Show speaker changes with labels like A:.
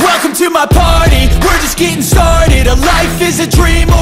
A: Welcome to my party, we're just getting started. A life is a dream